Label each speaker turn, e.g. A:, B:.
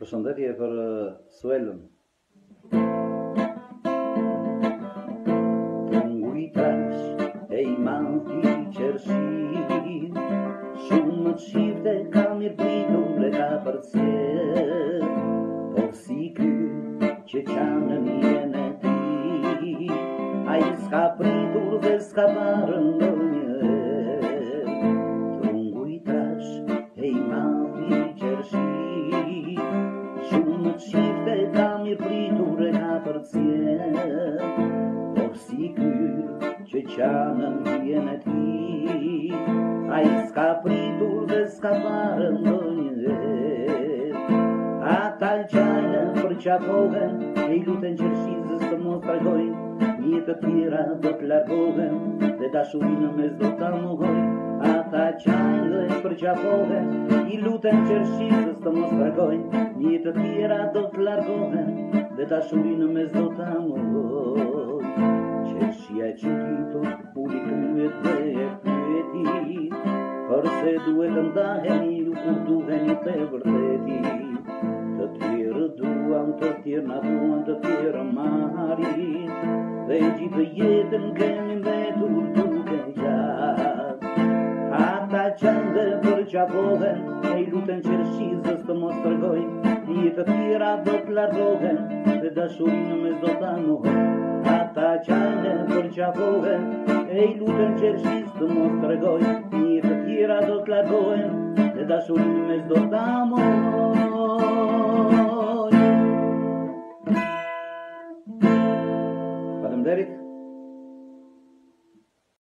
A: Përshëndetje për Suelën. Të ngujtrash e i manti qërshir, shumë të shifte ka mirë pritur e ka përcjer, por si ky që qanë njën e ti, a i s'ka pritur dhe s'ka parën do njëherë. Të ngujtrash e i manti qërshir, shumë të shifte ka mirë pritur e ka përcjer, por si ky që qanë njën e ti, a i s'ka pritur dhe s'ka parën do njëherë. Ata qajnë për qapohen, e i luten qërshizës të mos tregojnë, një të tjera do të largohen, dhe dashurinë mes do të mohojnë. Ata qajnë për qapohen, i luten qërshizës të mos tregojnë, një të tjera do të largohen, dhe dashurinë mes do të mohojnë. Qërshia e qëtitur, puli kryet dhe e pyeti, përse duhet të ndaheni ju kur duheni të vërtetit. Të tjerë duan, të tjerë na duan, të tjerë marin, dhe gjithë jetën kemi mbetur duke gjatë. Ata qëndë për qapohen, e i luten qërshizës të mos tregojnë, një të tjera do të largohen, dhe dashurinë mes do të mohojnë. Ata qëndë për qapohen, e i luten qërshizës të mos tregojnë, një të tjera do të largohen, dhe dashurinë mes do të mohojnë.